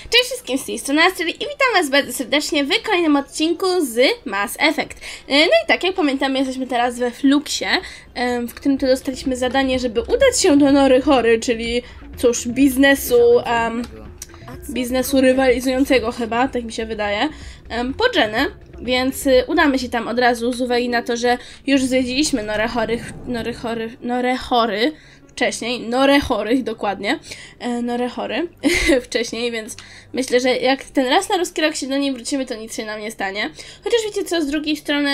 Cześć wszystkim, z tej strony Astrid i witam was bardzo serdecznie w kolejnym odcinku z Mass Effect. No i tak, jak pamiętamy, jesteśmy teraz we Fluxie, w którym to dostaliśmy zadanie, żeby udać się do Nory Hory, czyli cóż, biznesu rywalizującego chyba, tak mi się wydaje, po Jennę, więc udamy się tam od razu z uwagi na to, że już zwiedziliśmy Norechorych dokładnie, Norechory wcześniej, więc myślę, że jak ten raz na ruski rok się do niej wrócimy, to nic się nam nie stanie. Chociaż wiecie co, z drugiej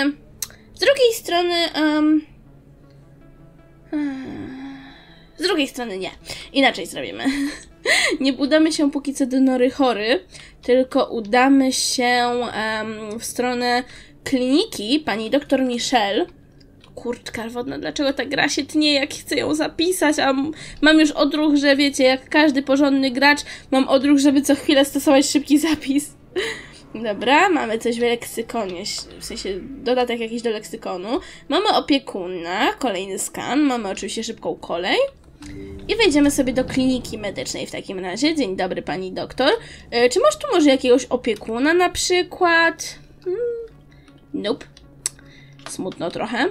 strony nie. Inaczej zrobimy. Nie udamy się póki co do Norechory, tylko udamy się w stronę kliniki pani doktor Michelle. Kurczka wodna, dlaczego ta gra się tnie, jak chcę ją zapisać, a mam już odruch, że wiecie, jak każdy porządny gracz, mam odruch, żeby co chwilę stosować szybki zapis. Dobra, mamy coś w leksykonie, w sensie dodatek jakiś do leksykonu. Mamy opiekuna, kolejny skan, mamy oczywiście szybką kolej. I wejdziemy sobie do kliniki medycznej w takim razie. Dzień dobry, pani doktor. Czy masz tu może jakiegoś opiekuna na przykład? Nope. Smutno trochę.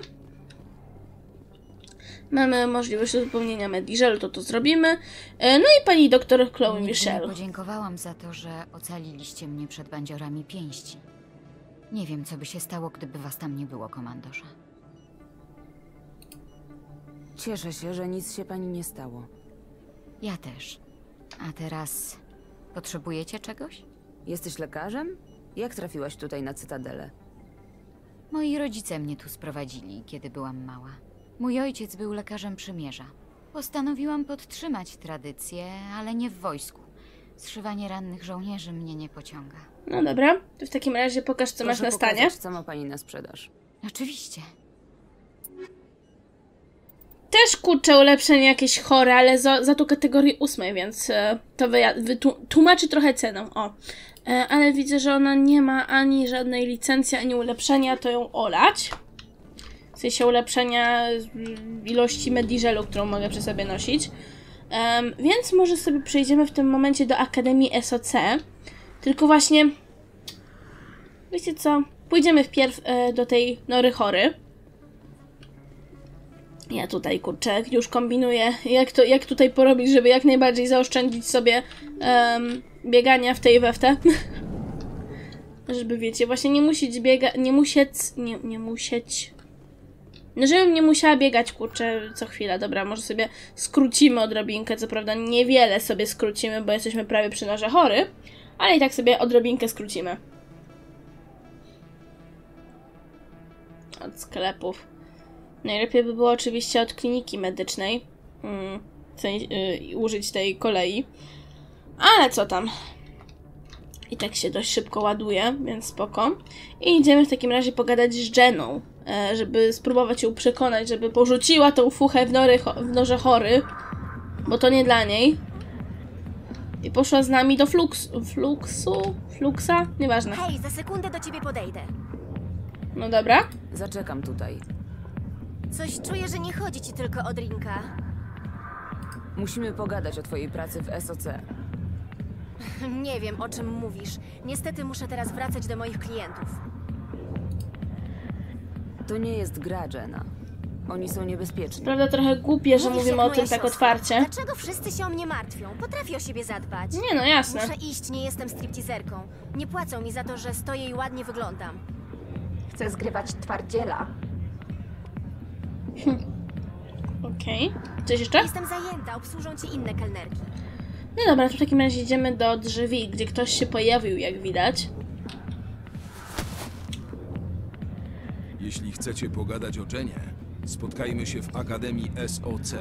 Mamy możliwość uzupełnienia Mediżelu, to zrobimy. No i pani doktor Chloe Michelle. Podziękowałam za to, że ocaliliście mnie przed bandziorami pięści. Nie wiem, co by się stało, gdyby was tam nie było, komandorze. Cieszę się, że nic się pani nie stało. Ja też. A teraz potrzebujecie czegoś? Jesteś lekarzem? Jak trafiłaś tutaj na Cytadelę? Moi rodzice mnie tu sprowadzili, kiedy byłam mała. Mój ojciec był lekarzem przymierza. Postanowiłam podtrzymać tradycję, ale nie w wojsku. Zszywanie rannych żołnierzy mnie nie pociąga. No dobra, to w takim razie pokaż, co masz na stanie. Co ma pani na sprzedaż? Oczywiście. Też kurczę ulepszenie jakieś chore, ale za to kategorii 8, więc to tłumaczy trochę cenę. O. Ale widzę, że ona nie ma ani żadnej licencji, ani ulepszenia, to ją olać. W sensie ulepszenia ilości Mediżelu, którą mogę przy sobie nosić. Więc może sobie przejdziemy w tym momencie do Akademii SOC. Tylko właśnie, wiecie co? Pójdziemy wpierw do tej Nory Hory. Ja tutaj, kurczę, już kombinuję, jak tutaj porobić, żeby jak najbardziej zaoszczędzić sobie biegania w tej we w te. Żeby, wiecie, właśnie nie musieć biegać, no żebym nie musiała biegać, kurczę, co chwilę. Dobra, może sobie skrócimy odrobinkę, co prawda niewiele sobie skrócimy, bo jesteśmy prawie przy Norze Hory, ale i tak sobie odrobinkę skrócimy. Od sklepów. Najlepiej by było oczywiście od kliniki medycznej użyć tej kolei. Ale co tam? I tak się dość szybko ładuje, więc spoko. I idziemy w takim razie pogadać z Jenną, żeby spróbować ją przekonać, żeby porzuciła tą fuchę w Norze Hory, bo to nie dla niej. I poszła z nami do Fluxa? Nieważne. Hej, za sekundę do ciebie podejdę. No dobra. Zaczekam tutaj. Coś czuję, że nie chodzi ci tylko o drinka. Musimy pogadać o twojej pracy w SOC. Nie wiem, o czym mówisz. Niestety muszę teraz wracać do moich klientów. To nie jest gra, Jenna. Oni są niebezpieczni. Prawda, trochę głupie, że Mówisz mówimy jak o tym moja tak siostra. otwarcie. Dlaczego wszyscy się o mnie martwią? Potrafię o siebie zadbać. Nie no, jasne. Muszę iść, nie jestem stripteaserką. Nie płacą mi za to, że stoję i ładnie wyglądam. Chcę zgrywać twardziela. Okej. Coś jeszcze? Jestem zajęta, obsłużą cię inne kelnerki. No dobra, to w takim razie idziemy do drzwi, gdzie ktoś się pojawił, jak widać. Jeśli chcecie pogadać o Jennie, spotkajmy się w Akademii SOC.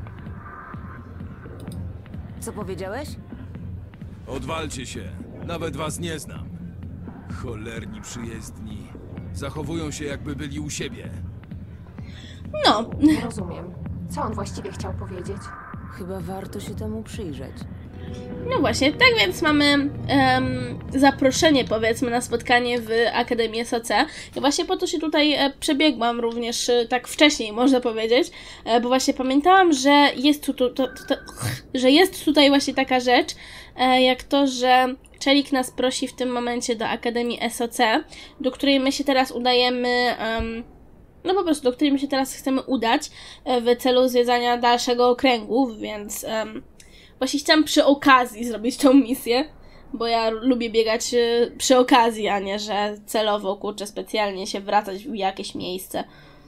Co powiedziałeś? Odwalcie się, nawet was nie znam. Cholerni przyjezdni. Zachowują się, jakby byli u siebie. No, Nie rozumiem. Co on właściwie chciał powiedzieć? Chyba warto się temu przyjrzeć. no właśnie, tak więc mamy zaproszenie, powiedzmy, na spotkanie w Akademii SOC. I właśnie po to się tutaj przebiegłam również tak wcześniej, można powiedzieć, bo właśnie pamiętałam, że jest, że jest tutaj właśnie taka rzecz, jak to, że Czelik nas prosi w tym momencie do Akademii SOC, do której my się teraz udajemy, no po prostu, do której my się teraz chcemy udać w celu zwiedzania dalszego okręgu, więc właśnie chciałam przy okazji zrobić tą misję, bo ja lubię biegać przy okazji, a nie, że celowo, kurczę, specjalnie się wracać w jakieś miejsce.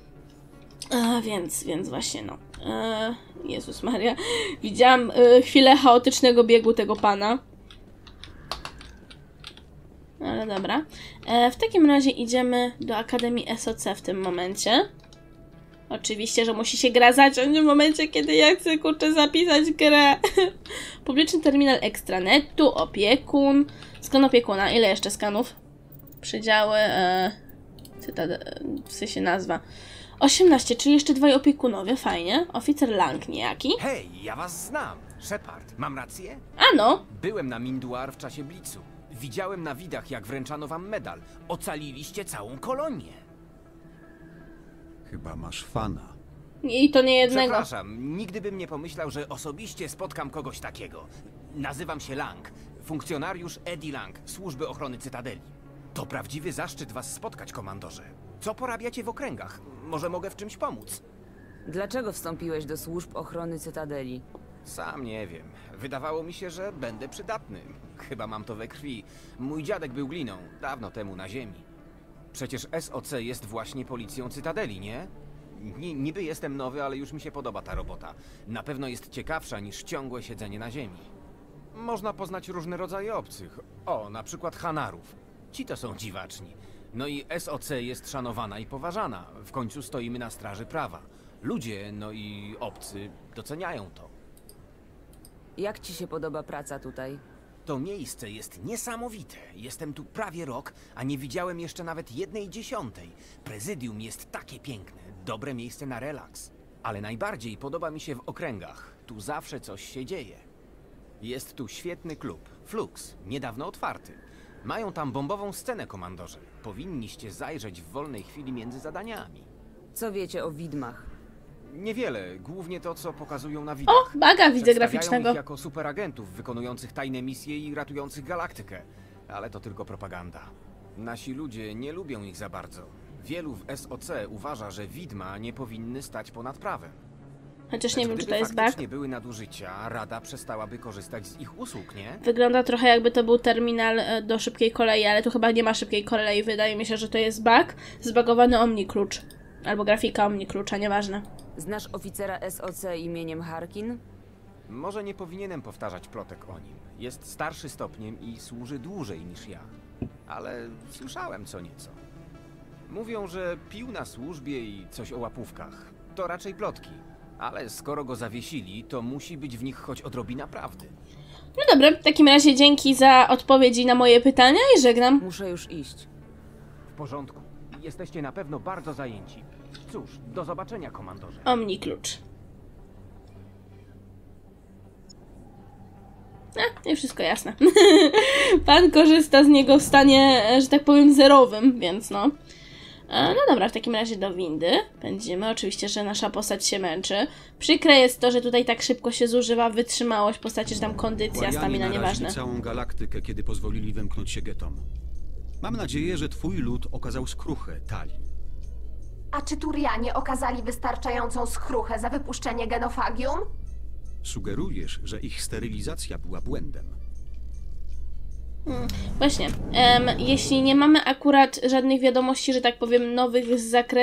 Więc właśnie, no. Jezus Maria. Widziałam chwilę chaotycznego biegu tego pana. Ale dobra. W takim razie idziemy do Akademii SOC w tym momencie. Oczywiście, że musi się gra zacząć w momencie, kiedy ja chcę, kurczę, zapisać grę. Publiczny terminal ekstranetu, opiekun. Skan opiekuna. Ile jeszcze skanów? Przydziały, w sensie nazwa. 18, czyli jeszcze 2 opiekunowie, fajnie. Oficer Lang niejaki. Hej, ja was znam. Shepard, mam rację? Ano. Byłem na Minduar w czasie Blitzu. Widziałem na widach, jak wręczano wam medal. Ocaliliście całą kolonię. Chyba masz fana. I to nie jednego. Przepraszam, nigdy bym nie pomyślał, że osobiście spotkam kogoś takiego. Nazywam się Lang, funkcjonariusz Eddie Lang, Służby Ochrony Cytadeli. To prawdziwy zaszczyt was spotkać, komandorze. Co porabiacie w okręgach? Może mogę w czymś pomóc? Dlaczego wstąpiłeś do służb ochrony Cytadeli? Sam nie wiem. Wydawało mi się, że będę przydatny. Chyba mam to we krwi. Mój dziadek był gliną, dawno temu na ziemi. Przecież SOC jest właśnie policją Cytadeli, nie? Niby jestem nowy, ale już mi się podoba ta robota. Na pewno jest ciekawsza niż ciągłe siedzenie na ziemi. Można poznać różne rodzaje obcych. O, na przykład Hanarów. Ci to są dziwaczni. No i SOC jest szanowana i poważana. W końcu stoimy na straży prawa. Ludzie, no i obcy doceniają to. Jak ci się podoba praca tutaj? To miejsce jest niesamowite. Jestem tu prawie rok, a nie widziałem jeszcze nawet 1/10. Prezydium jest takie piękne. Dobre miejsce na relaks. Ale najbardziej podoba mi się w okręgach. Tu zawsze coś się dzieje. Jest tu świetny klub. Flux. Niedawno otwarty. Mają tam bombową scenę, komandorze. Powinniście zajrzeć w wolnej chwili między zadaniami. Co wiecie o widmach? Niewiele. Głównie to, co pokazują na widok. O, baga widzę Przedstawiają graficznego. ich jako superagentów wykonujących tajne misje i ratujących galaktykę. Ale to tylko propaganda. Nasi ludzie nie lubią ich za bardzo. Wielu w SOC uważa, że widma nie powinny stać ponad prawem. Chociaż nie wiem, czy Gdyby to jest bug. faktycznie były nadużycia, Rada przestałaby korzystać z ich usług, nie? Wygląda trochę, jakby to był terminal do szybkiej kolei, ale tu chyba nie ma szybkiej kolei. Wydaje mi się, że to jest bug. Zbagowany Omni-klucz. Albo grafika Omni-klucza, nieważne. Znasz oficera SOC imieniem Harkin? Może nie powinienem powtarzać plotek o nim. Jest starszy stopniem i służy dłużej niż ja. Ale słyszałem co nieco. Mówią, że pił na służbie i coś o łapówkach. To raczej plotki. Ale skoro go zawiesili, to musi być w nich choć odrobina prawdy. No dobra, w takim razie dzięki za odpowiedzi na moje pytania i żegnam. Muszę już iść. W porządku. Jesteście na pewno bardzo zajęci. Cóż, do zobaczenia, komandorze. Omni-klucz. Już wszystko jasne. Pan korzysta z niego w stanie, że tak powiem, zerowym, więc no. No dobra, w takim razie do windy pędzimy. Oczywiście, że nasza postać się męczy. Przykre jest to, że tutaj tak szybko się zużywa wytrzymałość postaci, że tam kondycja, stamina, nieważne. całą galaktykę, kiedy pozwolili wymknąć się getom. Mam nadzieję, że twój lud okazał skruchę, Tali. A czy Turianie okazali wystarczającą skruchę za wypuszczenie genofagium? Sugerujesz, że ich sterylizacja była błędem. Właśnie, jeśli nie mamy akurat żadnych wiadomości, że tak powiem, nowych z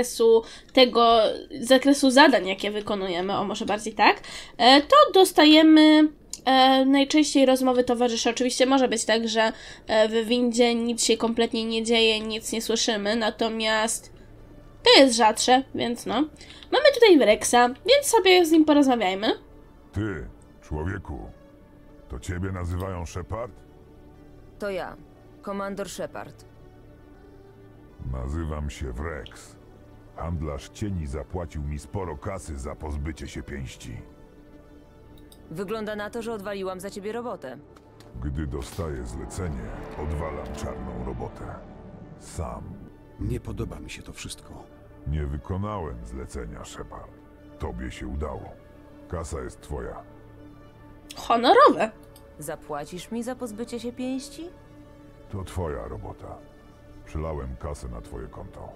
zakresu zadań, jakie wykonujemy, o może bardziej tak, to dostajemy najczęściej rozmowy towarzyszy. Oczywiście może być tak, że w windzie nic się kompletnie nie dzieje, nic nie słyszymy, natomiast to jest rzadsze, więc no. Mamy tutaj Wrexa, więc sobie z nim porozmawiajmy. Ty, człowieku, to ciebie nazywają Shepard? To ja, komandor Shepard. Nazywam się Wrex. Handlarz cieni zapłacił mi sporo kasy za pozbycie się pięści. Wygląda na to, że odwaliłam za ciebie robotę. Gdy dostaję zlecenie, odwalam czarną robotę. Sam. Nie podoba mi się to wszystko. Nie wykonałem zlecenia, Shepard. Tobie się udało. Kasa jest twoja. Honorowe. Zapłacisz mi za pozbycie się pięści? To twoja robota. Przylałem kasę na twoje konto.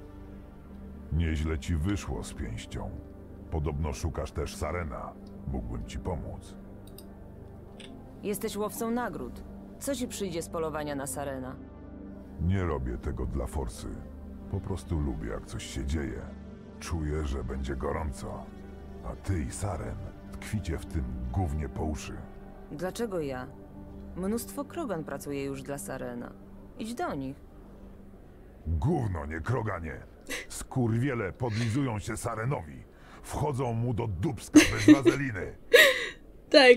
Nieźle ci wyszło z pięścią. Podobno szukasz też Sarena. Mógłbym ci pomóc. Jesteś łowcą nagród. Co ci przyjdzie z polowania na Sarena? Nie robię tego dla forsy. Po prostu lubię, jak coś się dzieje. Czuję, że będzie gorąco. A ty i Saren tkwicie w tym gównie po uszy. Dlaczego ja? Mnóstwo krogan pracuje już dla Sarena. Idź do nich. Gówno, nie kroganie. Skurwiele podlizują się Sarenowi. Wchodzą mu do dupska bez wazeliny. Tak,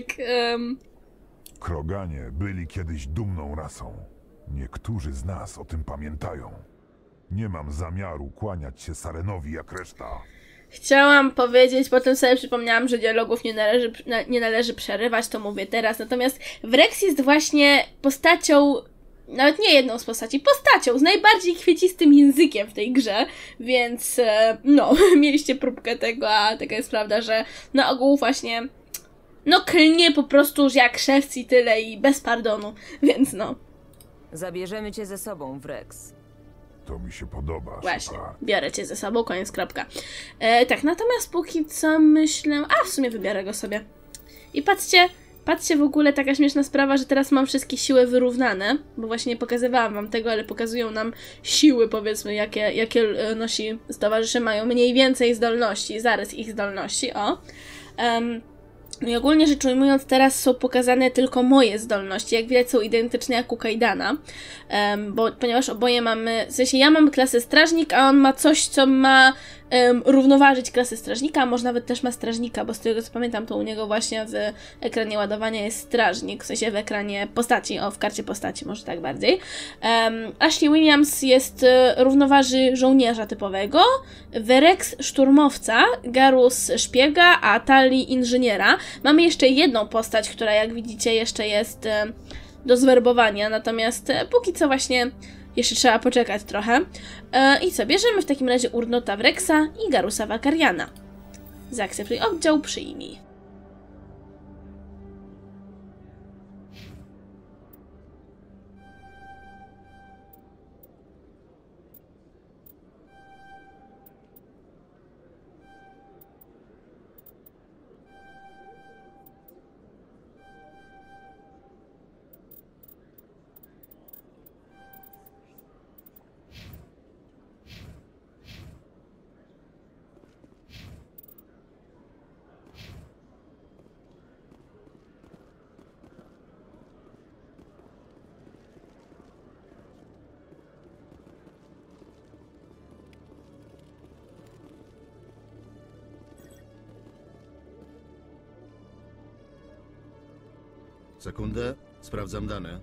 Kroganie byli kiedyś dumną rasą. Niektórzy z nas o tym pamiętają. Nie mam zamiaru kłaniać się Sarenowi jak reszta. chciałam powiedzieć, potem sobie przypomniałam, że dialogów nie należy przerywać, to mówię teraz. Natomiast Wrex jest właśnie postacią, nawet nie jedną z postacią z najbardziej kwiecistym językiem w tej grze, więc no, mieliście próbkę tego, a taka jest prawda, że na ogół właśnie, no klnie po prostu jak szewc i tyle i bez pardonu, więc no. Zabierzemy cię ze sobą, Wrex. To mi się podoba. Właśnie, Shepard. biorę cię ze sobą, koniec, kropka. Tak, natomiast póki co myślę... A, w sumie wybiorę go sobie. I patrzcie w ogóle, taka śmieszna sprawa, że teraz mam wszystkie siły wyrównane, bo właśnie nie pokazywałam wam tego, ale pokazują nam siły, powiedzmy, jakie nosi towarzysze, mają mniej więcej zdolności, zarys ich zdolności, o. No i ogólnie rzecz ujmując, teraz są pokazane tylko moje zdolności, jak widać są identyczne jak u Kaidana, ponieważ oboje mamy, w sensie ja mam klasę strażnik, a on ma coś, co ma równoważyć klasę strażnika, a może nawet też ma strażnika, bo z tego co pamiętam, to u niego właśnie w ekranie ładowania jest strażnik, w sensie w ekranie postaci, w karcie postaci, może tak bardziej. Ashley Williams jest, równoważy żołnierza typowego, Wrex szturmowca, Garrus szpiega, a Tali inżyniera. Mamy jeszcze jedną postać, która jak widzicie jeszcze jest do zwerbowania, natomiast póki co właśnie jeszcze trzeba poczekać trochę. I co, bierzemy w takim razie Urnota Wrexa i Garrusa Vakariana. Zaakceptuj oddział, przyjmij. Sekundę, sprawdzam dane.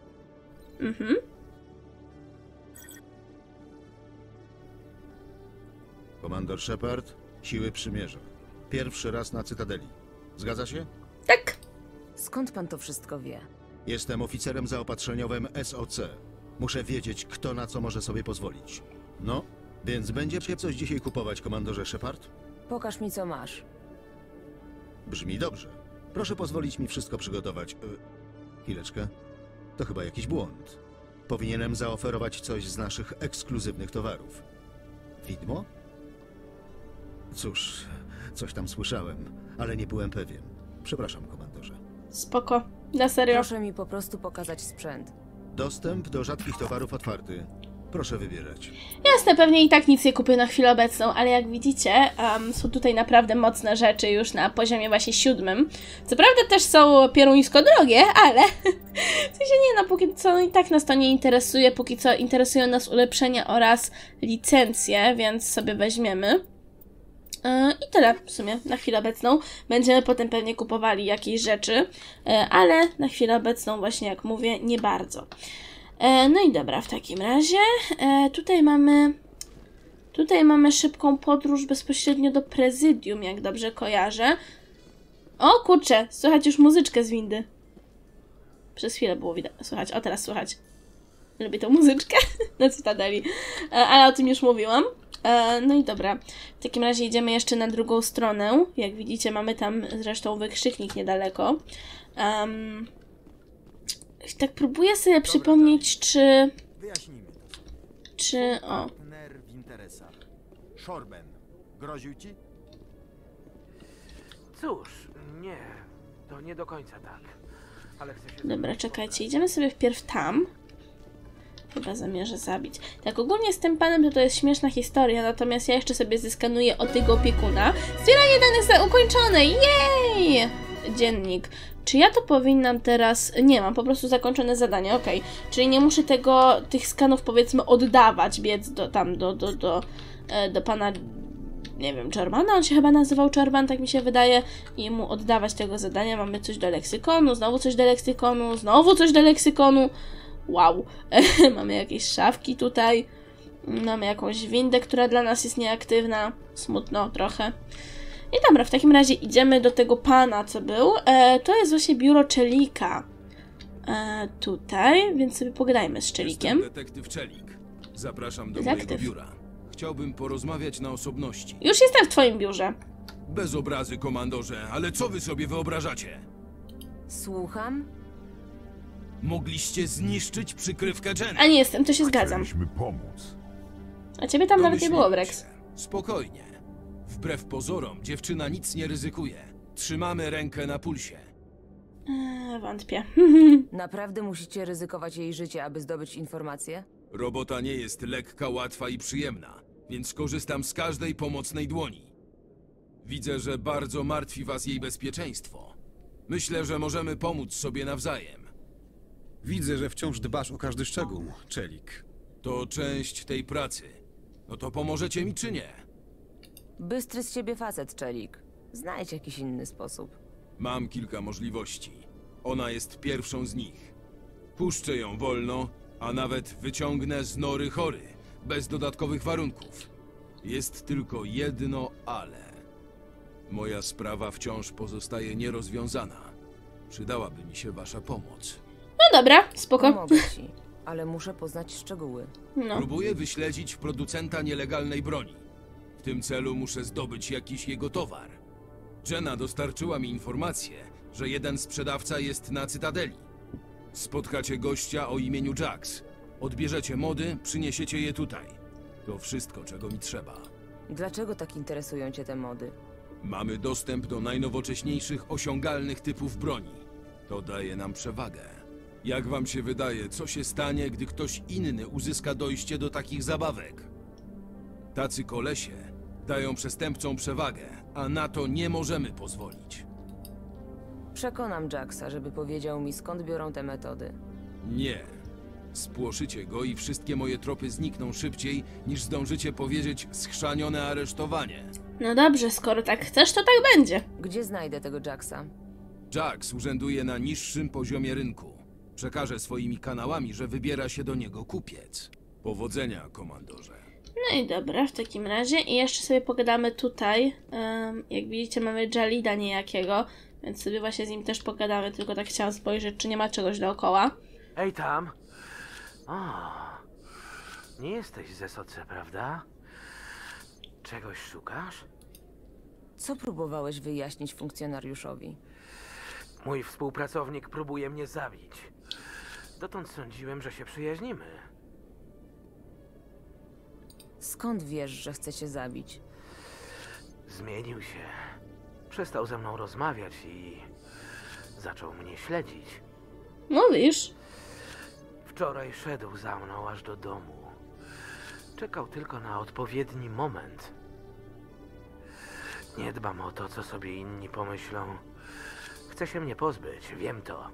Komandor Shepard, siły przymierza. Pierwszy raz na Cytadeli. Zgadza się? Tak. Skąd pan to wszystko wie? Jestem oficerem zaopatrzeniowym SOC. Muszę wiedzieć, kto na co może sobie pozwolić. No, więc będziecie coś dzisiaj kupować, komandorze Shepard? Pokaż mi, co masz. Brzmi dobrze. Proszę pozwolić mi wszystko przygotować. Chwileczkę. To chyba jakiś błąd. Powinienem zaoferować coś z naszych ekskluzywnych towarów. Widmo? Cóż, coś tam słyszałem, ale nie byłem pewien. Przepraszam, komandorze. Spoko. Na serio. Proszę mi po prostu pokazać sprzęt. Dostęp do rzadkich towarów otwarty. Proszę wybierać. Jasne, pewnie i tak nic nie kupię na chwilę obecną, ale jak widzicie, są tutaj naprawdę mocne rzeczy już na poziomie właśnie 7. Co prawda też są pieruńsko drogie, ale w sensie nie, no póki co i tak nas to nie interesuje, póki co interesują nas ulepszenia oraz licencje, więc sobie weźmiemy. I tyle w sumie na chwilę obecną. Będziemy potem pewnie kupowali jakieś rzeczy, ale na chwilę obecną właśnie jak mówię, nie bardzo. No i dobra, w takim razie tutaj mamy szybką podróż bezpośrednio do prezydium, jak dobrze kojarzę. O kurczę, słychać już muzyczkę z windy. Przez chwilę było widać, słychać, o teraz słychać. Lubię tą muzyczkę na Cytadeli, ale o tym już mówiłam. No i dobra, w takim razie idziemy jeszcze na drugą stronę. Jak widzicie, mamy tam zresztą wykrzyknik niedaleko. tak próbuję sobie przypomnieć, czy... Wyjaśnijmy to. Czy... O. Partner w interesach. Shorben. Groził ci? Cóż, nie. To nie do końca tak. Ale chcę się... Dobra, czekajcie, idziemy sobie wpierw tam. Chyba zamierzę zabić. Tak, ogólnie z tym panem to jest śmieszna historia, natomiast ja jeszcze sobie zeskanuję od tego opiekuna. Zbieranie danych ukończone! Jej! Dziennik. Czy ja to powinnam teraz... Nie, mam po prostu zakończone zadanie, okej. Czyli nie muszę tych skanów, powiedzmy, oddawać, biec do pana... Nie wiem, Czerwana? On się chyba nazywał Czerwan, tak mi się wydaje. I mu oddawać tego zadania. Mamy coś do leksykonu, znowu coś do leksykonu, znowu coś do leksykonu. Wow. Mamy jakieś szafki tutaj. Mamy jakąś windę, która dla nas jest nieaktywna. Smutno trochę. I dobra, w takim razie idziemy do tego pana, co był. To jest właśnie biuro Czelika. Tutaj, więc sobie pogadajmy z Czelikiem. Jestem detektyw Czelik. Zapraszam do mojego biura. Chciałbym porozmawiać na osobności. Już jestem w twoim biurze. Bez obrazy, komandorze, ale co wy sobie wyobrażacie? Słucham? Mogliście zniszczyć przykrywkę Jenny. A nie jestem, to się zgadzam. Chcieliśmy pomóc. A ciebie tam nawet nie było, Brex. Spokojnie. Wbrew pozorom, dziewczyna nic nie ryzykuje. Trzymamy rękę na pulsie. Wątpię. Naprawdę musicie ryzykować jej życie, aby zdobyć informacje? Robota nie jest lekka, łatwa i przyjemna, więc korzystam z każdej pomocnej dłoni. Widzę, że bardzo martwi was jej bezpieczeństwo. Myślę, że możemy pomóc sobie nawzajem. Widzę, że wciąż dbasz o każdy szczegół, Czelik. To część tej pracy. No to pomożecie mi czy nie? Bystry z ciebie facet, Czelik. Znajdź jakiś inny sposób. Mam kilka możliwości. Ona jest pierwszą z nich. Puszczę ją wolno, a nawet wyciągnę z nory chory, bez dodatkowych warunków. Jest tylko jedno ale. Moja sprawa wciąż pozostaje nierozwiązana. Przydałaby mi się wasza pomoc. No dobra, spoko. Pomogę ci, ale muszę poznać szczegóły. No. Próbuję wyśledzić producenta nielegalnej broni. W tym celu muszę zdobyć jakiś jego towar. Jenna dostarczyła mi informację, że jeden sprzedawca jest na Cytadeli. Spotkacie gościa o imieniu Jax. Odbierzecie mody, przyniesiecie je tutaj. To wszystko, czego mi trzeba. Dlaczego tak interesują cię te mody? Mamy dostęp do najnowocześniejszych, osiągalnych typów broni. To daje nam przewagę. Jak wam się wydaje, co się stanie, gdy ktoś inny uzyska dojście do takich zabawek? Tacy kolesie dają przestępcom przewagę, a na to nie możemy pozwolić. Przekonam Jaxa, żeby powiedział mi, skąd biorą te metody. Nie. Spłoszycie go i wszystkie moje tropy znikną szybciej, niż zdążycie powiedzieć schrzanione aresztowanie. No dobrze, skoro tak chcesz, to tak będzie. Gdzie znajdę tego Jaxa? Jax urzęduje na niższym poziomie rynku. Przekażę swoimi kanałami, że wybiera się do niego kupiec. Powodzenia, komandorze. No i dobra, w takim razie. I jeszcze sobie pogadamy tutaj. Jak widzicie, mamy Jalida niejakiego, więc sobie właśnie z nim też pogadamy, tylko tak chciałam spojrzeć, czy nie ma czegoś dookoła. Ej tam! O, nie jesteś z SOC, prawda? Czegoś szukasz? Co próbowałeś wyjaśnić funkcjonariuszowi? Mój współpracownik próbuje mnie zabić. Dotąd sądziłem, że się przyjaźnimy. Skąd wiesz, że chce cię zabić? Zmienił się. Przestał ze mną rozmawiać i zaczął mnie śledzić. Mówisz? Wczoraj szedł za mną aż do domu. Czekał tylko na odpowiedni moment. Nie dbam o to, co sobie inni pomyślą. Chce się mnie pozbyć, wiem to.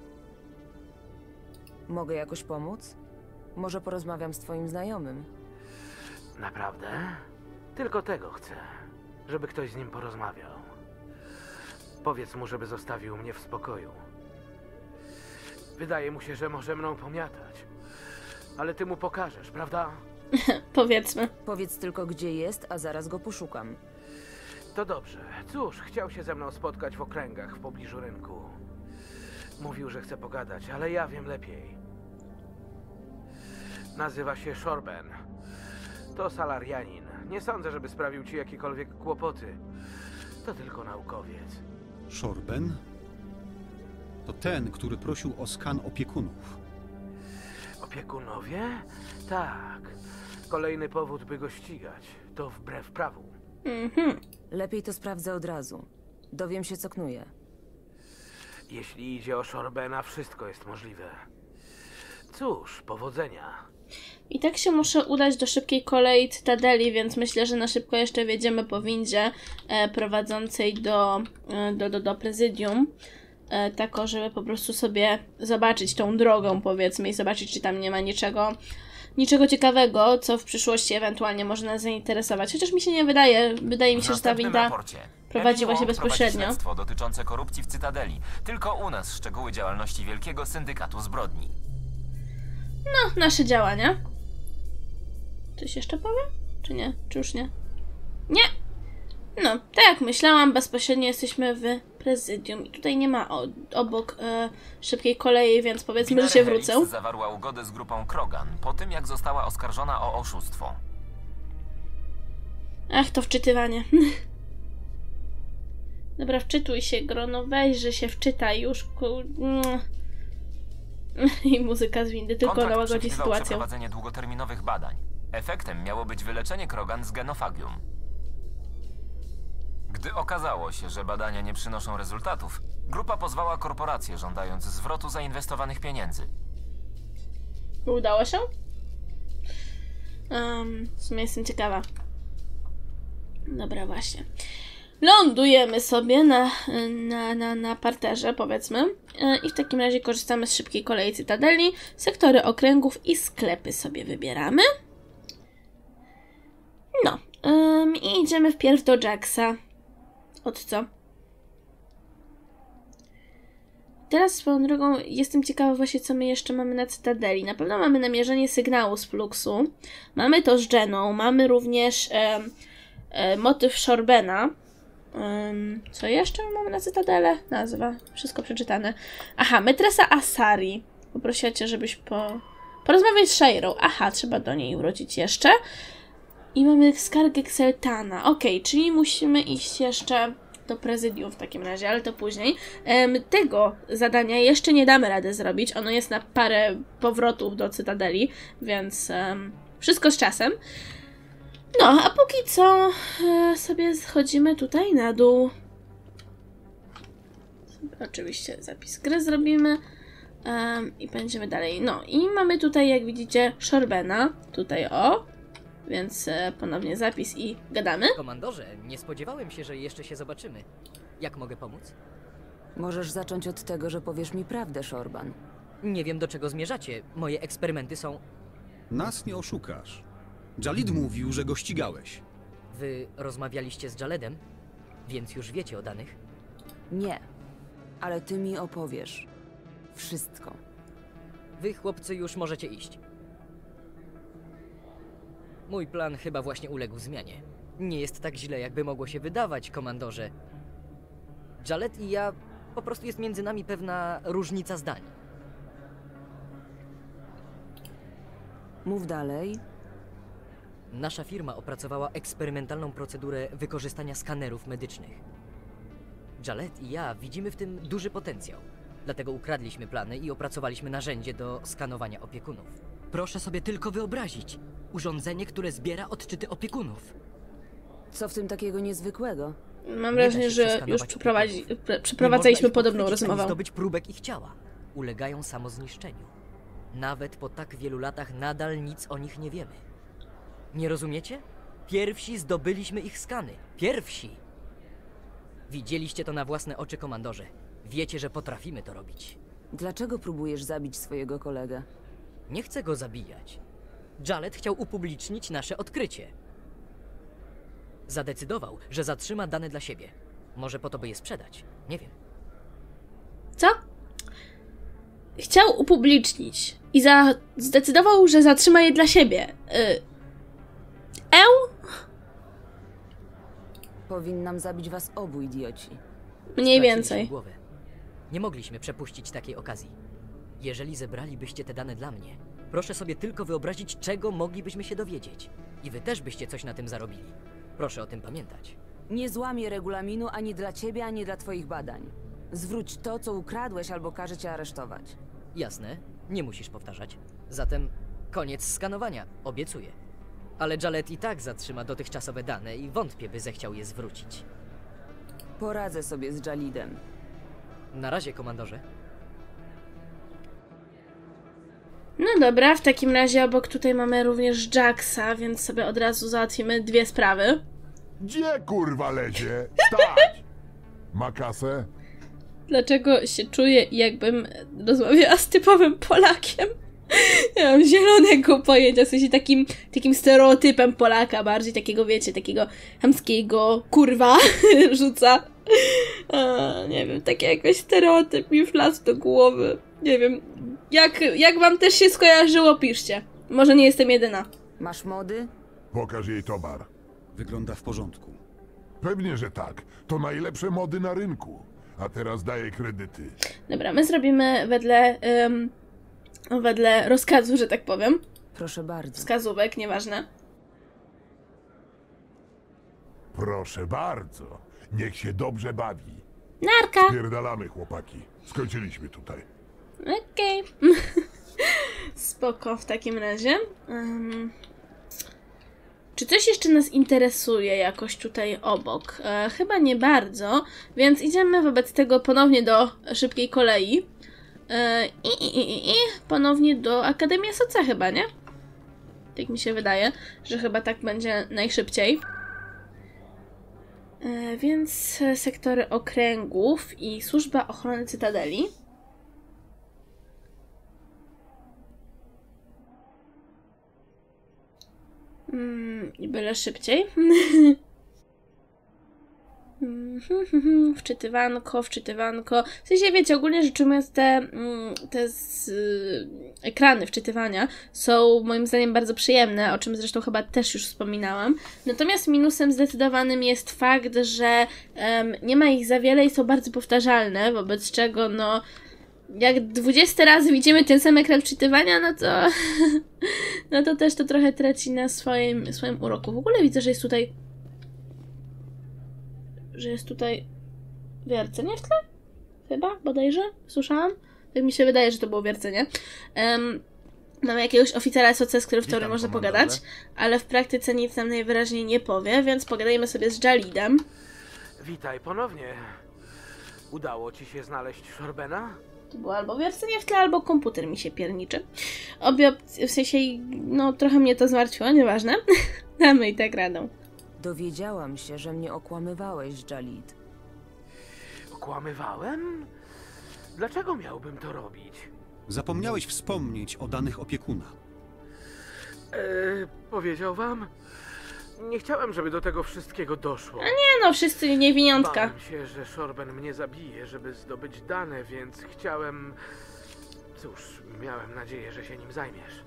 Mogę jakoś pomóc? Może porozmawiam z twoim znajomym? Naprawdę? Tylko tego chcę. Żeby ktoś z nim porozmawiał. Powiedz mu, żeby zostawił mnie w spokoju. Wydaje mu się, że może mną pomiatać. Ale ty mu pokażesz, prawda? Powiedzmy. Powiedz tylko, gdzie jest, a zaraz go poszukam. To dobrze. Cóż, chciał się ze mną spotkać w okręgach w pobliżu rynku. Mówił, że chce pogadać, ale ja wiem lepiej. Nazywa się Shorben. To salarianin. Nie sądzę, żeby sprawił ci jakiekolwiek kłopoty. To tylko naukowiec. Shorben? To ten, który prosił o skan opiekunów. Opiekunowie? Tak. Kolejny powód, by go ścigać. To wbrew prawu. Lepiej to sprawdzę od razu. Dowiem się, co knuje. Jeśli idzie o Shorbena, wszystko jest możliwe. Cóż, powodzenia. I tak się muszę udać do szybkiej kolei Cytadeli, więc myślę, że na szybko jeszcze wjedziemy po windzie prowadzącej do prezydium. Tako, żeby po prostu sobie zobaczyć tą drogą, powiedzmy, i zobaczyć, czy tam nie ma niczego ciekawego, co w przyszłości ewentualnie może nas zainteresować. Chociaż mi się nie wydaje. Wydaje mi się, że ta winda prowadzi właśnie bezpośrednio. Śledztwo dotyczące korupcji w Cytadeli. Tylko u nas szczegóły działalności Wielkiego Syndykatu Zbrodni. No, nasze działania. Coś jeszcze powiem? Czy nie? Czy już nie? Nie! No, tak jak myślałam, bezpośrednio jesteśmy w prezydium i tutaj nie ma obok szybkiej kolei, więc powiedzmy, że się wrócę. Helix zawarła ugodę z grupą Krogan po tym, jak została oskarżona o oszustwo. Ach, to wczytywanie. Dobra, wczytuj się, Grono, weź, że się wczytaj już. I muzyka z windy tylko nałagodzi sytuację. Przeprowadzenie długoterminowych badań. Efektem miało być wyleczenie Krogan z genofagium. Gdy okazało się, że badania nie przynoszą rezultatów, grupa pozwała korporację, żądając zwrotu zainwestowanych pieniędzy. Udało się? W sumie jestem ciekawa. Dobra, właśnie. Lądujemy sobie na parterze, powiedzmy. I w takim razie korzystamy z szybkiej kolei Cytadeli, sektory okręgów i sklepy sobie wybieramy. No. I idziemy wpierw do Jacksa. Od co? Teraz swoją drogą jestem ciekawa właśnie, co my jeszcze mamy na Cytadeli. Na pewno mamy namierzenie sygnału z Fluxu. Mamy to z Jeną. Mamy również motyw Shorbena. Co jeszcze mamy na Cytadelę? Nazwa. Wszystko przeczytane. Aha, Metresa Asari. Poprosiła cię, żebyś porozmawiać z Shairą. Aha, trzeba do niej wrócić jeszcze. I mamy skargę Xeltana. Okej, czyli musimy iść jeszcze do prezydium w takim razie, ale to później. Tego zadania jeszcze nie damy rady zrobić. Ono jest na parę powrotów do Cytadeli, więc wszystko z czasem. No, a póki co sobie schodzimy tutaj na dół. Oczywiście zapis gry zrobimy i będziemy dalej. No i mamy tutaj, jak widzicie, Shorbena. Tutaj o. Więc ponownie zapis i gadamy. Komandorze, nie spodziewałem się, że jeszcze się zobaczymy. Jak mogę pomóc? Możesz zacząć od tego, że powiesz mi prawdę, Shorban. Nie wiem, do czego zmierzacie. Moje eksperymenty są... Nas nie oszukasz. Jalid mówił, że go ścigałeś. Wy rozmawialiście z Jaledem? Więc już wiecie o danych? Nie. Ale ty mi opowiesz. Wszystko. Wy, chłopcy, już możecie iść. Mój plan chyba właśnie uległ zmianie. Nie jest tak źle, jakby mogło się wydawać, komandorze. Jaled i ja... Po prostu jest między nami pewna różnica zdań. Mów dalej. Nasza firma opracowała eksperymentalną procedurę wykorzystania skanerów medycznych. Jaled i ja widzimy w tym duży potencjał. Dlatego ukradliśmy plany i opracowaliśmy narzędzie do skanowania opiekunów. Proszę sobie tylko wyobrazić. Urządzenie, które zbiera odczyty opiekunów. Co w tym takiego niezwykłego? Mam wrażenie, że już przeprowadzaliśmy podobną rozmowę. Zdobyć próbek ich ciała. Ulegają samozniszczeniu. Nawet po tak wielu latach nadal nic o nich nie wiemy. Nie rozumiecie? Pierwsi zdobyliśmy ich skany. Pierwsi! Widzieliście to na własne oczy, komandorze. Wiecie, że potrafimy to robić. Dlaczego próbujesz zabić swojego kolegę? Nie chcę go zabijać. Jaled chciał upublicznić nasze odkrycie. Zadecydował, że zatrzyma dane dla siebie. Może po to, by je sprzedać. Nie wiem. Co? Chciał upublicznić i zdecydował, że zatrzyma je dla siebie. Powinnam zabić was obu, idioci. Mniej więcej. Głowę. Nie mogliśmy przepuścić takiej okazji. Jeżeli zebralibyście te dane dla mnie, proszę sobie tylko wyobrazić, czego moglibyśmy się dowiedzieć. I wy też byście coś na tym zarobili. Proszę o tym pamiętać. Nie złamię regulaminu ani dla ciebie, ani dla twoich badań. Zwróć to, co ukradłeś, albo każę cię aresztować. Jasne. Nie musisz powtarzać. Zatem koniec skanowania, obiecuję. Ale Jalet i tak zatrzyma dotychczasowe dane i wątpię, by zechciał je zwrócić. Poradzę sobie z Jalidem. Na razie, komandorze. No dobra, w takim razie obok tutaj mamy również Jacksa, więc sobie od razu załatwimy dwie sprawy. Gdzie kurwa lecie? Stać! Ma kasę? Dlaczego się czuję, jakbym rozmawiała z typowym Polakiem? Nie mam zielonego pojęcia, w sensie takim stereotypem Polaka, bardziej takiego, wiecie, takiego chamskiego kurwa rzuca. Nie wiem, taki jakiś stereotyp mi wlazł do głowy. Nie wiem, jak wam też się skojarzyło, piszcie. Może nie jestem jedyna. Masz mody? Pokaż jej towar. Wygląda w porządku. Pewnie, że tak. To najlepsze mody na rynku. A teraz daję kredyty. Dobra, my zrobimy wedle rozkazu, że tak powiem. Proszę bardzo. Wskazówek, nieważne. Proszę bardzo. Niech się dobrze bawi. Narka! Spierdalamy, chłopaki. Skończyliśmy tutaj. Okej. Spoko, w takim razie. Czy coś jeszcze nas interesuje jakoś tutaj obok? Chyba nie bardzo, więc idziemy wobec tego ponownie do szybkiej kolei. I ponownie do Akademii SOC chyba, nie? Tak mi się wydaje, że chyba tak będzie najszybciej. Więc sektory okręgów i Służba Ochrony Cytadeli. I byle szybciej. Wczytywanko. W sensie, wiecie, ogólnie rzecz ujmując, ekrany wczytywania są moim zdaniem bardzo przyjemne, o czym zresztą chyba też już wspominałam. Natomiast minusem zdecydowanym jest fakt, że nie ma ich za wiele i są bardzo powtarzalne, wobec czego no jak 20 razy widzimy ten sam ekran wczytywania, no to też to trochę traci na swoim uroku. W ogóle widzę, że jest tutaj wiercenie w tle? Chyba, bodajże? Słyszałam? Tak mi się wydaje, że to było wiercenie. Mamy jakiegoś oficera SOC, z którym w teorii można pogadać, ale w praktyce nic nam najwyraźniej nie powie, więc pogadajmy sobie z Jalidem. Witaj ponownie. Udało ci się znaleźć Shorbena? To było albo wiercenie w tle, albo komputer mi się pierniczy. Obie opcje, w sensie, no trochę mnie to zmartwiło, nieważne. Damy i tak radę. Dowiedziałam się, że mnie okłamywałeś, Jalid. Okłamywałem? Dlaczego miałbym to robić? Zapomniałeś wspomnieć o danych opiekuna. Powiedział wam? Nie chciałem, żeby do tego wszystkiego doszło. A nie no, wszyscy niewiniątka. Bałem się, że Shorben mnie zabije, żeby zdobyć dane, więc chciałem... Cóż, miałem nadzieję, że się nim zajmiesz.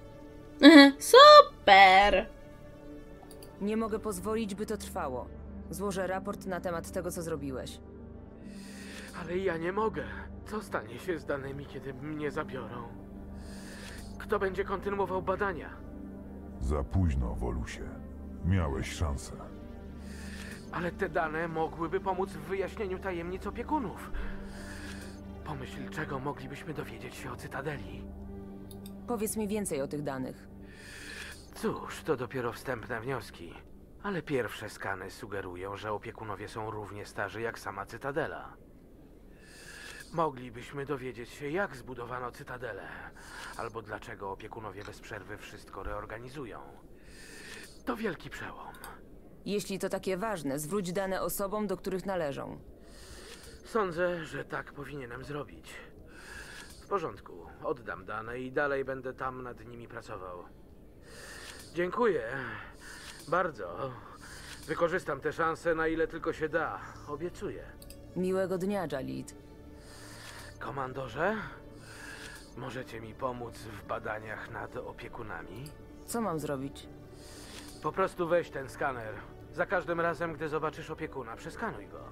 Super! Nie mogę pozwolić, by to trwało. Złożę raport na temat tego, co zrobiłeś. Ale ja nie mogę. Co stanie się z danymi, kiedy mnie zabiorą? Kto będzie kontynuował badania? Za późno, Wolusie. Miałeś szansę. Ale te dane mogłyby pomóc w wyjaśnieniu tajemnic opiekunów. Pomyśl, czego moglibyśmy dowiedzieć się o Cytadeli. Powiedz mi więcej o tych danych. Cóż, to dopiero wstępne wnioski. Ale pierwsze skany sugerują, że opiekunowie są równie starzy jak sama Cytadela. Moglibyśmy dowiedzieć się, jak zbudowano Cytadelę, albo dlaczego opiekunowie bez przerwy wszystko reorganizują. To wielki przełom. Jeśli to takie ważne, zwróć dane osobom, do których należą. Sądzę, że tak powinienem zrobić. W porządku, oddam dane i dalej będę tam nad nimi pracował. Dziękuję. Bardzo. Wykorzystam tę szansę, na ile tylko się da. Obiecuję. Miłego dnia, Jalid. Komandorze, możecie mi pomóc w badaniach nad opiekunami? Co mam zrobić? Po prostu weź ten skaner. Za każdym razem, gdy zobaczysz opiekuna, przeskanuj go.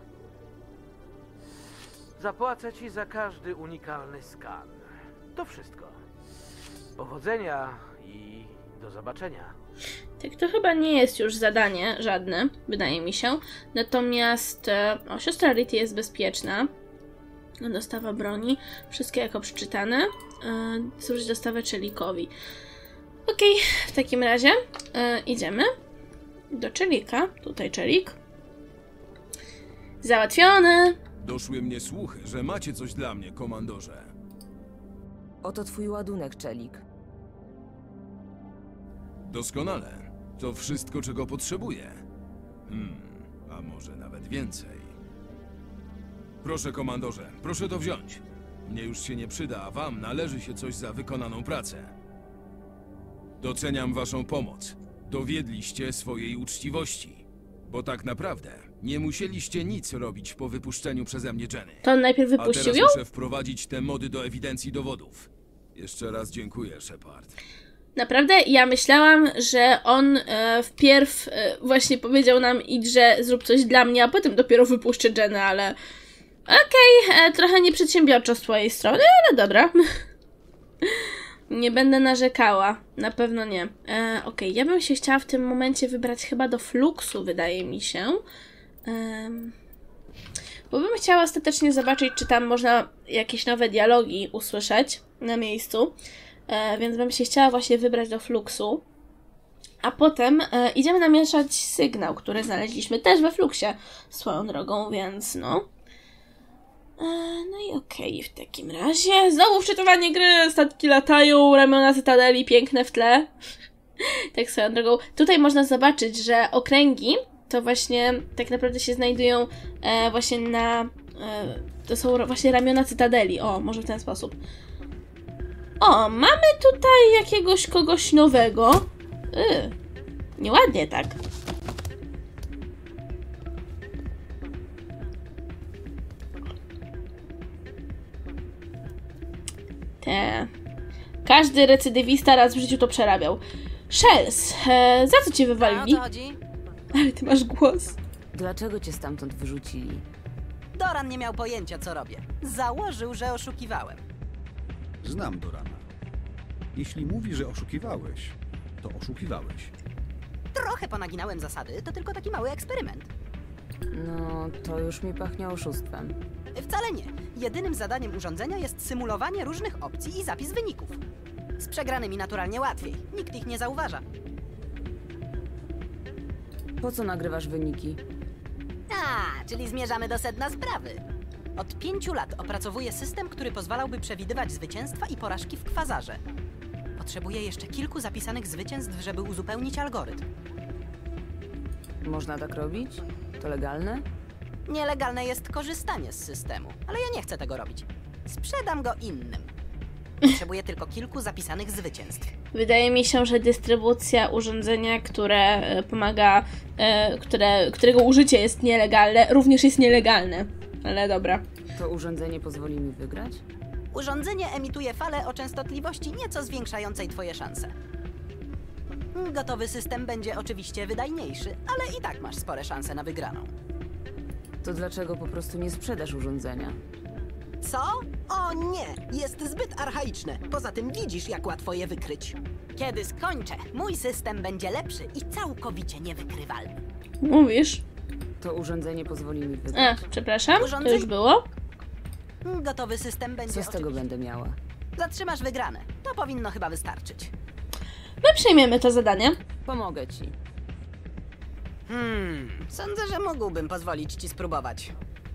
Zapłacę ci za każdy unikalny skan. To wszystko. Powodzenia i do zobaczenia. Tak, to chyba nie jest już zadanie żadne, wydaje mi się. Natomiast siostra Rity jest bezpieczna. Dostawa broni. Wszystkie jako przeczytane. służyć dostawę Czellikowi. Okej, w takim razie idziemy do Czellika. Tutaj Czellik. Załatwiony! Doszły mnie słuchy, że macie coś dla mnie, komandorze. Oto twój ładunek, Czellik. Doskonale. To wszystko, czego potrzebuję. A może nawet więcej. Proszę, komandorze, proszę to wziąć. Mnie już się nie przyda, a wam należy się coś za wykonaną pracę. Doceniam waszą pomoc. Dowiedliście swojej uczciwości. Bo tak naprawdę nie musieliście nic robić po wypuszczeniu przeze mnie Jenny. To on najpierw wypuścił A teraz ją? muszę wprowadzić te mody do ewidencji dowodów. Jeszcze raz dziękuję, Shepard. Naprawdę? Ja myślałam, że on wpierw właśnie powiedział nam idź, że zrób coś dla mnie, a potem dopiero wypuszczę Jenny, ale... Okej, trochę nieprzedsiębiorczo z twojej strony, ale dobra. Nie będę narzekała. Na pewno nie. Okej, ja bym się chciała w tym momencie wybrać chyba do Fluxu, wydaje mi się. Bo bym chciała ostatecznie zobaczyć, czy tam można jakieś nowe dialogi usłyszeć na miejscu. Więc bym się chciała właśnie wybrać do Fluxu. A potem idziemy namieszać sygnał, który znaleźliśmy też we Fluxie swoją drogą, więc no. No i okej, w takim razie. Znowu wczytywanie gry, statki latają, ramiona Cytadeli piękne w tle. Tak swoją drogą. Tutaj można zobaczyć, że okręgi to właśnie tak naprawdę się znajdują właśnie na... to są właśnie ramiona Cytadeli. O, może w ten sposób. O, mamy tutaj jakiegoś kogoś nowego. Nieładnie tak. Każdy recydywista raz w życiu to przerabiał. Shells, za co cię wywalili? A o co chodzi? Ale ty masz głos. Dlaczego cię stamtąd wyrzucili? Doran nie miał pojęcia, co robię. Założył, że oszukiwałem. Znam Dorana. Jeśli mówi, że oszukiwałeś, to oszukiwałeś. Trochę ponaginałem zasady, to tylko taki mały eksperyment. No, to już mi pachnie oszustwem. Wcale nie. Jedynym zadaniem urządzenia jest symulowanie różnych opcji i zapis wyników. Z przegranymi naturalnie łatwiej. Nikt ich nie zauważa. Po co nagrywasz wyniki? Czyli zmierzamy do sedna sprawy. Od 5 lat opracowuję system, który pozwalałby przewidywać zwycięstwa i porażki w kwazarze. Potrzebuję jeszcze kilku zapisanych zwycięstw, żeby uzupełnić algorytm. Można tak robić? To legalne? Nielegalne jest korzystanie z systemu, ale ja nie chcę tego robić. Sprzedam go innym. Potrzebuję tylko kilku zapisanych zwycięstw. Wydaje mi się, że dystrybucja urządzenia, które pomaga, którego użycie jest nielegalne, również jest nielegalne. Ale dobra. To urządzenie pozwoli mi wygrać? Urządzenie emituje falę o częstotliwości nieco zwiększającej twoje szanse. Gotowy system będzie oczywiście wydajniejszy, ale i tak masz spore szanse na wygraną. To dlaczego po prostu nie sprzedasz urządzenia? Co? O nie! Jest zbyt archaiczne. Poza tym widzisz, jak łatwo je wykryć. Kiedy skończę, mój system będzie lepszy i całkowicie niewykrywalny. Mówisz? To urządzenie pozwoli mi wygrać. Przepraszam, to już było? Gotowy system będzie... Co z tego będę miała? Zatrzymasz wygrane. To powinno chyba wystarczyć. My przejmiemy to zadanie. Pomogę ci. Sądzę, że mógłbym pozwolić ci spróbować.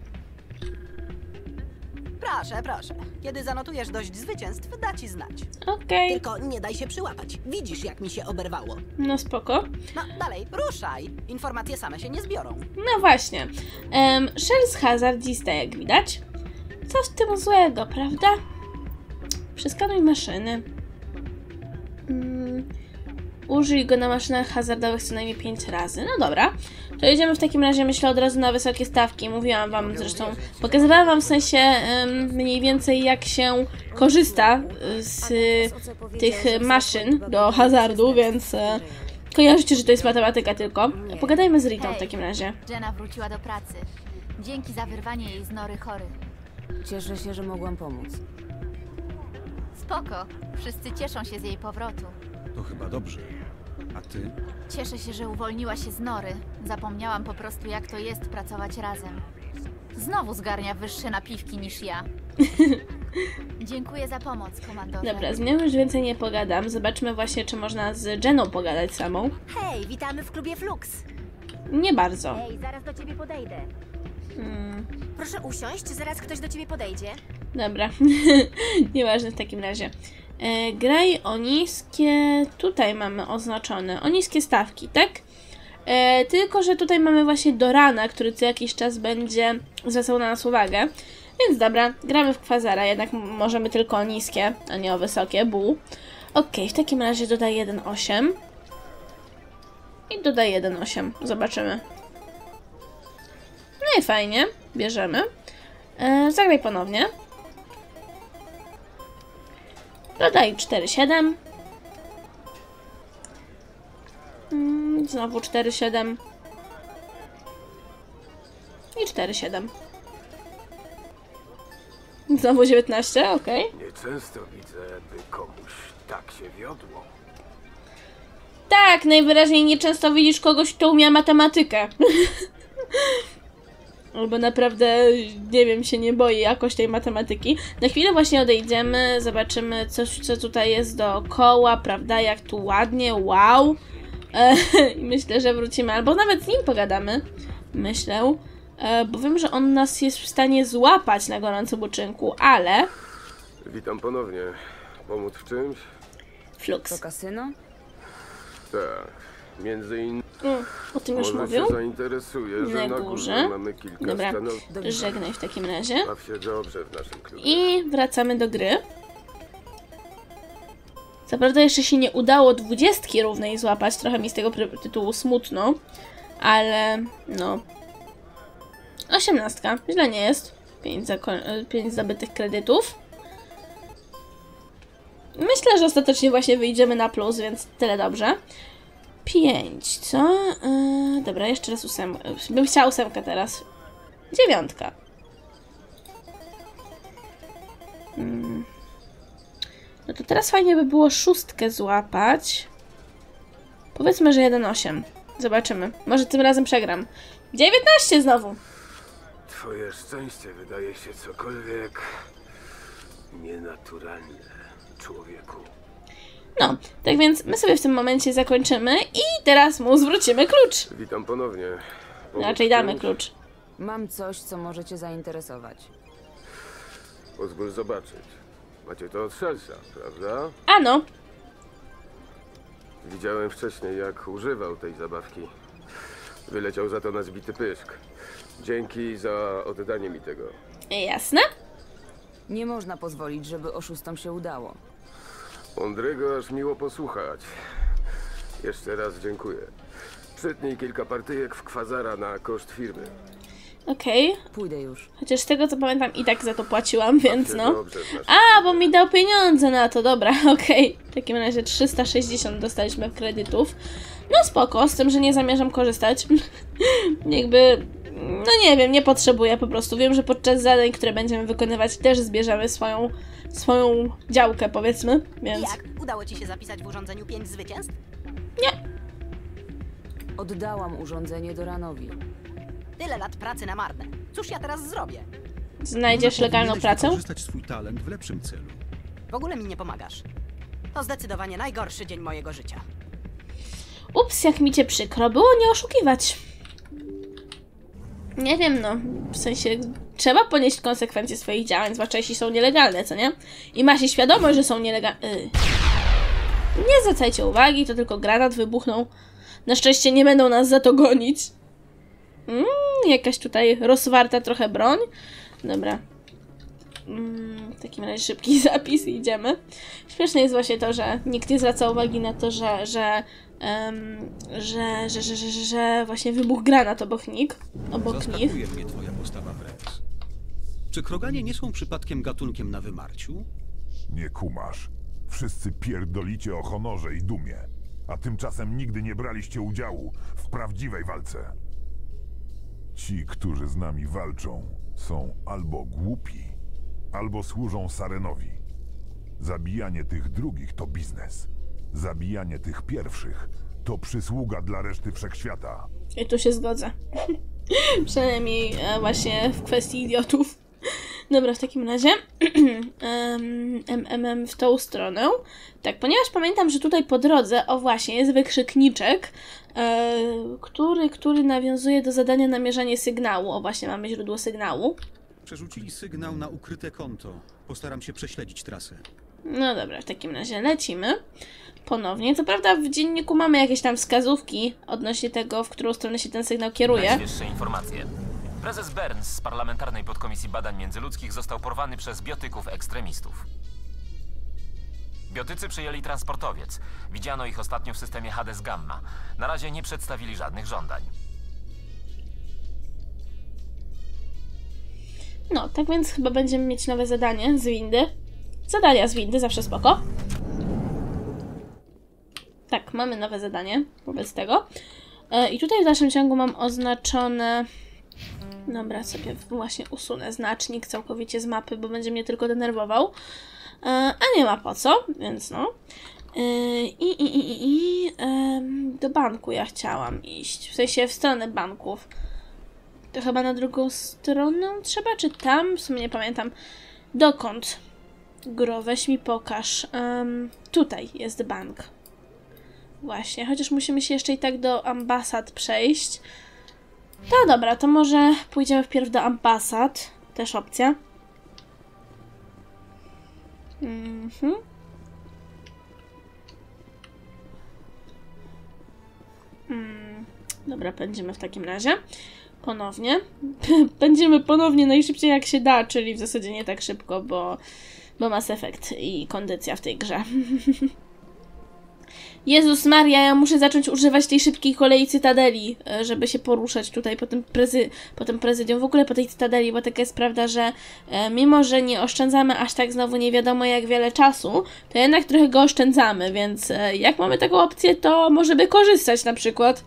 Proszę, proszę. Kiedy zanotujesz dość zwycięstw, da ci znać. Okej. Tylko nie daj się przyłapać. Widzisz, jak mi się oberwało. No spoko. No, dalej, ruszaj. Informacje same się nie zbiorą. No właśnie. Shells hazardista, jak widać. Co w tym złego, prawda? Przeskanuj maszyny. Użyj go na maszynach hazardowych co najmniej 5 razy. No dobra. To jedziemy w takim razie, myślę, od razu na wysokie stawki. Mówiłam wam zresztą, pokazywałam wam w sensie mniej więcej jak się korzysta z tych maszyn do hazardu, więc kojarzycie, że to jest matematyka tylko. Pogadajmy z Ritą w takim razie. Jenna wróciła do pracy. Dzięki za wyrwanie jej z nory chory. Cieszę się, że mogłam pomóc. Spoko. Wszyscy cieszą się z jej powrotu. To chyba dobrze. A ty? Cieszę się, że uwolniła się z nory. Zapomniałam po prostu, jak to jest pracować razem. Znowu zgarnia wyższe napiwki niż ja. Dziękuję za pomoc, komandorze. Dobra, z nią już więcej nie pogadam. Zobaczmy właśnie, czy można z Jenną pogadać samą. Hej, witamy w klubie Flux. Nie bardzo. Hej, zaraz do ciebie podejdę. Proszę usiąść, zaraz ktoś do ciebie podejdzie. Dobra, nieważne w takim razie. Graj o niskie, tutaj mamy oznaczone, o niskie stawki, tak? Tylko, że tutaj mamy właśnie Dorana, który co jakiś czas będzie zwracał na nas uwagę. Więc dobra, gramy w Kwazara, jednak możemy tylko o niskie, a nie o wysokie, Okej, w takim razie dodaję 1,8. I dodaję 1,8, zobaczymy. No i fajnie, bierzemy. Zagraj ponownie. Dodaj 4,7. Znowu 4,7. I 4,7. Znowu 19, okej. Nieczęsto widzę, by komuś tak się wiodło. Tak, najwyraźniej nieczęsto widzisz kogoś, kto umie matematykę. Albo naprawdę, nie wiem, się nie boi jakoś tej matematyki. Na chwilę właśnie odejdziemy, zobaczymy coś, co tutaj jest dookoła, prawda, jak tu ładnie, wow. I myślę, że wrócimy, albo nawet z nim pogadamy, myślę. Bo wiem, że on nas jest w stanie złapać na gorącym uczynku, ale... Witam ponownie. Pomóc w czymś? Flux. To kasyno? Tak. Między innymi... O tym już może mówił. się zainteresuje, że na górze mamy kilka Dobra, stanów. żegnaj w takim razie. Baw się dobrze w naszym klubie. I wracamy do gry. Co prawda jeszcze się nie udało 20 równej złapać, trochę mi z tego tytułu smutno, ale no... 18, źle nie jest. 5 zdobytych kredytów. Myślę, że ostatecznie właśnie wyjdziemy na plus, więc tyle dobrze. 5, co? Dobra, jeszcze raz 8. Bym chciała 8 teraz. 9. No to teraz fajnie by było 6 złapać. Powiedzmy, że 1,8. Zobaczymy. Może tym razem przegram. 19 znowu. Twoje szczęście wydaje się cokolwiek nienaturalne, człowieku. No, tak więc my sobie w tym momencie zakończymy i teraz mu zwrócimy klucz. Witam ponownie. Raczej damy klucz. Mam coś, co może cię zainteresować. Pozwól zobaczyć. Macie to od Shellsa, prawda? Ano. Widziałem wcześniej, jak używał tej zabawki. Wyleciał za to na zbity pyszk. Dzięki za oddanie mi tego. Jasne? Nie można pozwolić, żeby oszustom się udało. Mądrego aż miło posłuchać. Jeszcze raz dziękuję. Przytnij kilka partyjek w Kwazara na koszt firmy. Okej. Pójdę już. Chociaż z tego co pamiętam i tak za to płaciłam, więc no. Dobrze, A, bo mi dał pieniądze na to, dobra, okej. W takim razie 360 dostaliśmy kredytów. No spoko, z tym, że nie zamierzam korzystać. Jakby, no nie wiem, nie potrzebuję po prostu. Wiem, że podczas zadań, które będziemy wykonywać, też zbierzemy swoją działkę, powiedzmy, więc... Jak? Udało ci się zapisać w urządzeniu 5 zwycięstw? Nie. Oddałam urządzenie Doranowi. Tyle lat pracy na marne. Cóż ja teraz zrobię? Znajdziesz legalną pracę? Wykorzystać swój talent w lepszym celu. W ogóle mi nie pomagasz. To zdecydowanie najgorszy dzień mojego życia. Ups, jak mi cię przykro było nie oszukiwać. Nie wiem, no, w sensie trzeba ponieść konsekwencje swoich działań, zwłaszcza jeśli są nielegalne, co nie? I ma się świadomość, że są nielegalne. Nie zwracajcie uwagi, to tylko granat wybuchnął. Na szczęście nie będą nas za to gonić. Jakaś tutaj rozwarta trochę broń. Dobra. W takim razie szybki zapis i idziemy. Śmieszne jest właśnie to, że nikt nie zwraca uwagi na to, że właśnie wybuchł granat obok nich. Zaskakuje mnie twoja postawa, Rex. Czy kroganie nie są przypadkiem gatunkiem na wymarciu? Nie kumasz. Wszyscy pierdolicie o honorze i dumie, a tymczasem nigdy nie braliście udziału w prawdziwej walce. Ci, którzy z nami walczą, są albo głupi, albo służą Sarenowi. Zabijanie tych drugich to biznes. Zabijanie tych pierwszych to przysługa dla reszty wszechświata. I tu się zgodzę. Przynajmniej właśnie w kwestii idiotów. Dobra, w takim razie w tą stronę. Tak, ponieważ pamiętam, że tutaj po drodze, o właśnie, jest wykrzykniczek, który nawiązuje do zadania namierzanie sygnału. O właśnie, mamy źródło sygnału. Przerzucili sygnał na ukryte konto. Postaram się prześledzić trasę. No dobra, w takim razie lecimy ponownie. Co prawda w dzienniku mamy jakieś tam wskazówki odnośnie tego, w którą stronę się ten sygnał kieruje. Najświeższe informacje. Prezes Burns z Parlamentarnej Podkomisji Badań Międzyludzkich został porwany przez biotyków ekstremistów. Biotycy przyjęli transportowiec. Widziano ich ostatnio w systemie Hades Gamma. Na razie nie przedstawili żadnych żądań. No, tak więc chyba będziemy mieć nowe zadanie z windy. Zadania z windy, zawsze spoko. Tak, mamy nowe zadanie wobec tego. I tutaj w dalszym ciągu mam oznaczone... Dobra, sobie właśnie usunę znacznik całkowicie z mapy, bo będzie mnie tylko denerwował. A nie ma po co, więc no. Do banku ja chciałam iść. W sensie w stronę banków. To chyba na drugą stronę trzeba, czy tam? W sumie nie pamiętam. Dokąd? Gro, weź mi pokaż. Tutaj jest bank. Właśnie, chociaż musimy się jeszcze i tak do ambasad przejść. To dobra, to może pójdziemy wpierw do ambasad. Też opcja. Dobra, będziemy w takim razie. Ponownie. Będziemy ponownie najszybciej jak się da, czyli w zasadzie nie tak szybko, bo Mass Effect i kondycja w tej grze. Jezus Maria, ja muszę zacząć używać tej szybkiej kolei Cytadeli, żeby się poruszać tutaj po tym prezydium, w ogóle po tej Cytadeli, bo taka jest prawda, że mimo, że nie oszczędzamy aż tak znowu nie wiadomo jak wiele czasu, to jednak trochę go oszczędzamy, więc jak mamy taką opcję, to możemy korzystać na przykład.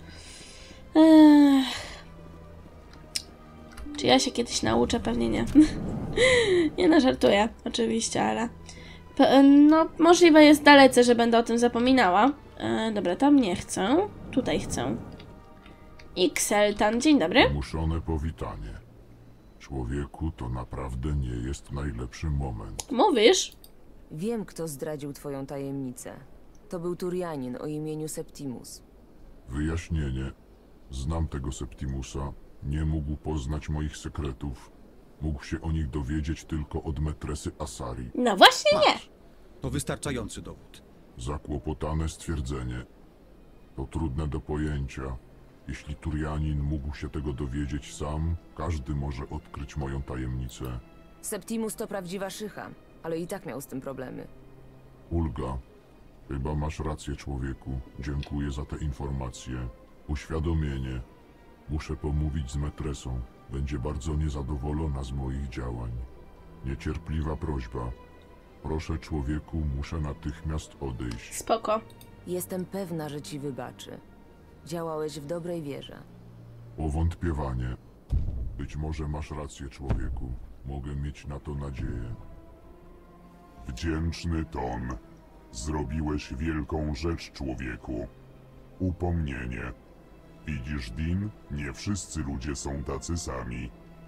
Czy ja się kiedyś nauczę? Pewnie nie. Nie, no żartuję, oczywiście, ale... No, możliwe jest dalece, że będę o tym zapominała. Dobra, tam nie chcę. Tutaj chcę. Xeltan, dzień dobry. Muszone powitanie. Człowieku, to naprawdę nie jest najlepszy moment. Mówisz? Wiem, kto zdradził twoją tajemnicę. To był Turianin o imieniu Septimus. Wyjaśnienie. Znam tego Septimusa. Nie mógł poznać moich sekretów. Mógł się o nich dowiedzieć tylko od metresy Asari. No właśnie nie. To wystarczający dowód. Zakłopotane stwierdzenie. To trudne do pojęcia. Jeśli Turianin mógł się tego dowiedzieć sam, każdy może odkryć moją tajemnicę. Septimus to prawdziwa szycha, ale i tak miał z tym problemy. Ulga, chyba masz rację, człowieku. Dziękuję za te informacje. Uświadomienie. Muszę pomówić z metresą. Będzie bardzo niezadowolona z moich działań. Niecierpliwa prośba. Proszę, człowieku, muszę natychmiast odejść. Spoko. Jestem pewna, że ci wybaczy. Działałeś w dobrej wierze. Powątpiewanie. Być może masz rację, człowieku. Mogę mieć na to nadzieję. Wdzięczny ton. Zrobiłeś wielką rzecz, człowieku. Upomnienie. Widzisz, Dean? Nie wszyscy ludzie są tacy sami.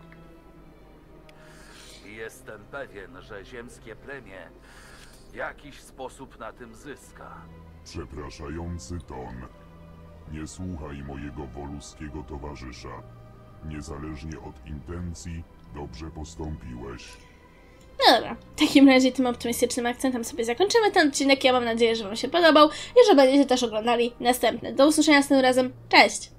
Jestem pewien, że ziemskie plemię w jakiś sposób na tym zyska. Przepraszający ton. Nie słuchaj mojego woluskiego towarzysza. Niezależnie od intencji, dobrze postąpiłeś. No dobra, w takim razie tym optymistycznym akcentem sobie zakończymy ten odcinek. Ja mam nadzieję, że wam się podobał i że będziecie też oglądali następny. Do usłyszenia następnym razem. Cześć!